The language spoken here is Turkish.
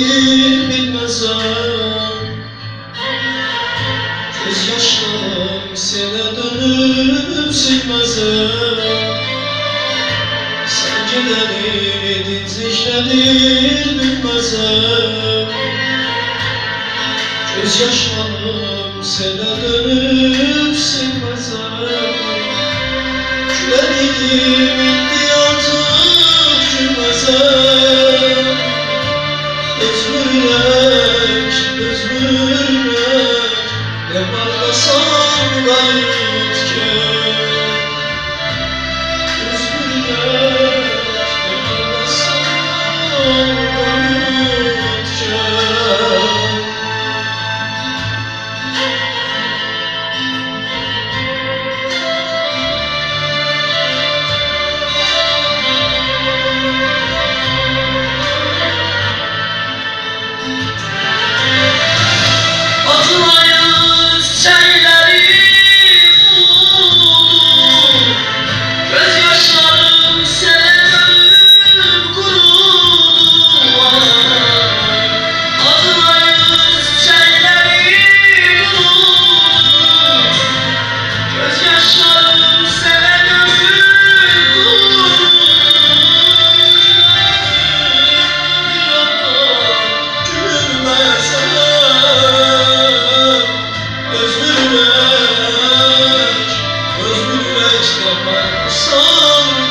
nedir bilmezem. Göz yaşlarım sene dönüp silmezem. Sen gideni dizişlenir bilmezem. Göz yaşlarım sene dönüp silmezem. Gülerim indi artık gülmezem. Özgürlük, özgürlük, ne varmasam gayretken. Özgürlük, ne varmasam gayretken. Özgürlük, özgürlük, ne varsa